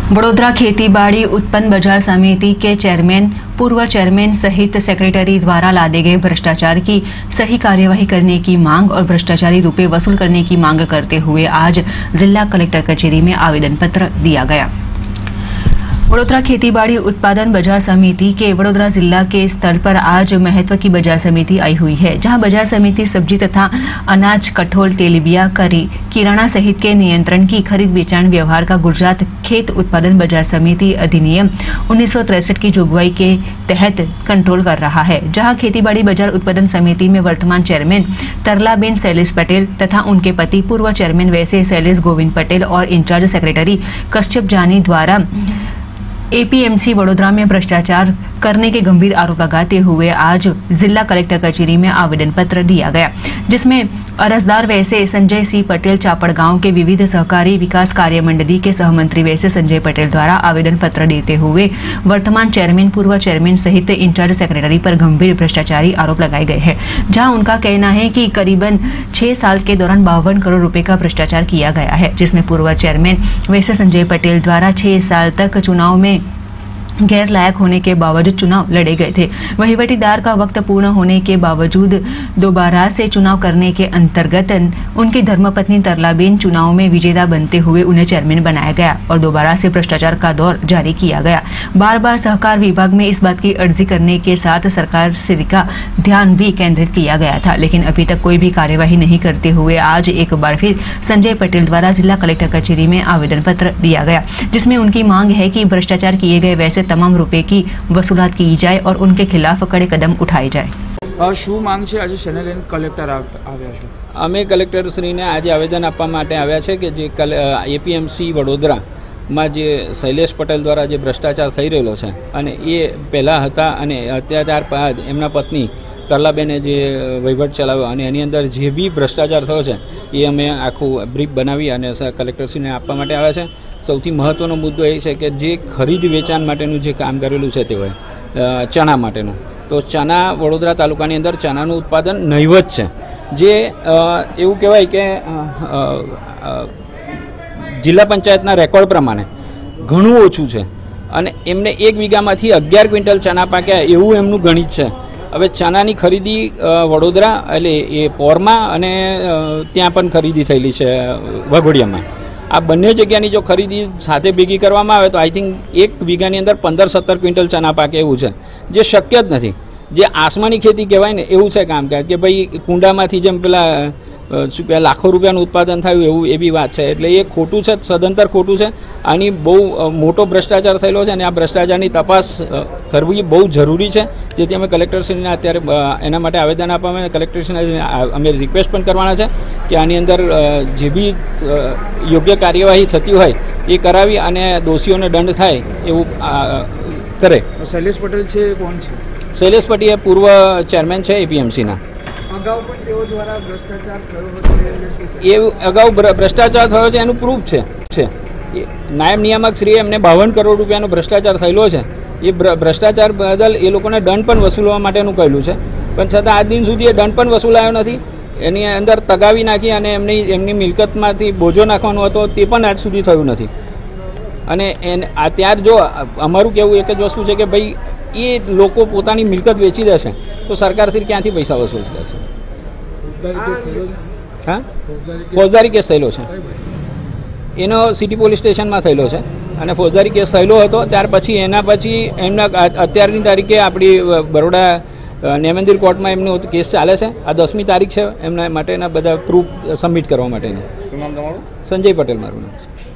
वडोदरा खेतीबाड़ी उत्पन्न बाजार समिति के चेयरमैन, पूर्व चेयरमैन सहित सेक्रेटरी द्वारा लादे गए भ्रष्टाचार की सही कार्यवाही करने की मांग और भ्रष्टाचारी रुपए वसूल करने की मांग करते हुए आज जिला कलेक्टर कचेरी में आवेदन पत्र दिया गया। वडोदरा खेतीबाड़ी उत्पादन बाजार समिति के वडोदरा जिला के स्तर पर आज महत्व की बाजार समिति आई हुई है, जहां बाजार समिति सब्जी तथा अनाज, कठोल, तेलबिया, किराना सहित के नियंत्रण की खरीद बेचान व्यवहार का गुजरात खेत उत्पादन बाजार समिति अधिनियम 1963 की जोगवाई के तहत कंट्रोल कर रहा है। जहां खेतीबाड़ी बाजार उत्पादन समिति में वर्तमान चेयरमैन तरलाबेन शैलेश पटेल तथा उनके पति पूर्व चेयरमैन वैसे शैलेश गोविंद पटेल और इंचार्ज सेक्रेटरी कश्यप जानी द्वारा एपीएमसी वडोदरा में भ्रष्टाचार करने के गंभीर आरोप लगाते हुए आज जिला कलेक्टर कचेरी में आवेदन पत्र दिया गया, जिसमें अर्जदार वैसे संजय सी पटेल चापड़ गांव के विविध सहकारी विकास कार्य मंडली के सहमंत्री वैसे संजय पटेल द्वारा आवेदन पत्र देते हुए वर्तमान चेयरमैन, पूर्व चेयरमैन सहित इंचार्ज सेक्रेटरी पर गंभीर भ्रष्टाचारी आरोप लगाए गए हैं। जहां उनका कहना है कि करीबन 6 साल के दौरान 52 करोड़ रुपए का भ्रष्टाचार किया गया है, जिसमें पूर्व चेयरमैन वैसे संजय पटेल द्वारा 6 साल तक चुनाव में गैर लायक होने के बावजूद चुनाव लड़े गए थे। वहीवटीदार का वक्त पूर्ण होने के बावजूद दोबारा से चुनाव करने के अंतर्गत उनकी धर्मपत्नी तरलाबेन चुनाव में विजेता बनते हुए उन्हें चेयरमैन बनाया गया और दोबारा से भ्रष्टाचार का दौर जारी किया गया। बार बार सहकार विभाग में इस बात की अर्जी करने के साथ सरकार से का ध्यान भी केंद्रित किया गया था, लेकिन अभी तक कोई भी कार्यवाही नहीं करते हुए आज एक बार फिर संजय पटेल द्वारा जिला कलेक्टर कचेरी में आवेदन पत्र दिया गया, जिसमें उनकी मांग है कि भ्रष्टाचार किए गए वैसे तमाम रुपए की वसूलात की जाए और उनके खिलाफ कड़े कदम उठाए जाए। શું માંગ છે? આજે શેને લઈને કલેક્ટર આવ્યા છો? અમે કલેક્ટર શ્રીને આજે આવેદન આપવા માટે આવ્યા છે કે જે એપીએમસી વડોદરામાં જે શૈલેષ પટેલ દ્વારા જે ભ્રષ્ટાચાર થઈ રહેલો છે અને એ પહેલાં હતા અને અત્યાચાર બાદ એમના પત્ની તરલાબેને જે વહીવટ ચલાવ્યો અને એની અંદર જે બી ભ્રષ્ટાચાર થયો છે એ અમે આખું બ્રીફ બનાવી અને કલેક્ટરશ્રીને આપવા માટે આવ્યા છે। સૌથી મહત્ત્વનો મુદ્દો એ છે કે જે ખરીદ વેચાણ માટેનું જે કામ કરેલું છે તે ચણા માટેનું, તો ચણા વડોદરા તાલુકાની અંદર ચણાનું ઉત્પાદન નહીવત છે, જે એવું કહેવાય કે જિલ્લા પંચાયતના રેકોર્ડ પ્રમાણે ઘણું ઓછું છે અને એમને 1 વીઘામાંથી 11 ક્વિન્ટલ ચણા પાક્યા એવું એમનું ગણિત છે। હવે ચણાની ખરીદી વડોદરા એટલે એ પોરમાં અને ત્યાં પણ ખરીદી થયેલી છે વાઘોડિયામાં। આ બંને જગ્યાની જો ખરીદી સાથે ભેગી કરવામાં આવે તો આઈ થિંક 1 વીઘાની અંદર 15-17 ક્વિન્ટલ ચણા પાકે એવું છે, જે શક્ય જ નથી। જે આસમાની ખેતી કહેવાય ને એવું છે કામકાજ કે ભાઈ કુંડામાંથી જેમ પેલા શું કહેવાય લાખો રૂપિયાનું ઉત્પાદન થયું એવું એ બી વાત છે, એટલે એ ખોટું છે, સદંતર ખોટું છે। આની બહુ મોટો ભ્રષ્ટાચાર થયેલો છે અને આ ભ્રષ્ટાચારની તપાસ કરવી બહુ જરૂરી છે, જેથી અમે કલેક્ટરશ્રીને અત્યારે એના માટે આવેદન આપવામાં કલેક્ટરશ્રીને અમે રિક્વેસ્ટ પણ કરવાના છે કે આની અંદર જે બી યોગ્ય કાર્યવાહી થતી હોય એ કરાવી અને દોષીઓને દંડ થાય એવું કરે। શૈલેષ પટેલ છે કોણ છે? શૈલેષ પટેલ પૂર્વ ચેરમેન છે એપીએમસીના। અગાઉ પણ તેઓ દ્વારા ભ્રષ્ટાચાર થયો હતો, એ અગાઉ ભ્રષ્ટાચાર થયો છે એનું પ્રૂફ છે। નાયબ નિયામક શ્રીએ એમને 52 કરોડ રૂપિયાનો ભ્રષ્ટાચાર થયેલો છે, એ ભ્રષ્ટાચાર બદલ એ લોકોને દંડ પણ વસૂલવા માટેનું કહેલું છે, પણ છતાં આજ દિન સુધી એ દંડ પણ વસૂલાયો નથી। એની અંદર તગાવી નાખી અને એમની મિલકતમાંથી બોજો નાખવાનો હતો તે પણ આજ સુધી થયું નથી। અને ત્યાર જો અમારું કહેવું એક જ વસ્તુ છે કે ભાઈ એ લોકો પોતાની મિલકત વેચી દેશે તો સરકારશ્રી ક્યાંથી પૈસા વસૂલ કરશે? હા, ફોજદારી કેસ થયેલો છે, એનો સિટી પોલીસ સ્ટેશનમાં થયેલો છે અને ફોજદારી કેસ થયેલો હતો। ત્યાર પછી એમના અત્યારની તારીખે આપણી બરોડા ન્યાયમંદિર કોર્ટમાં એમનો કેસ ચાલે છે। આ 10મી તારીખ છે એમના માટેના બધા પ્રૂફ સબમિટ કરવા માટેની। શું નામ તમારું? સંજય પટેલ મારું નામ છે।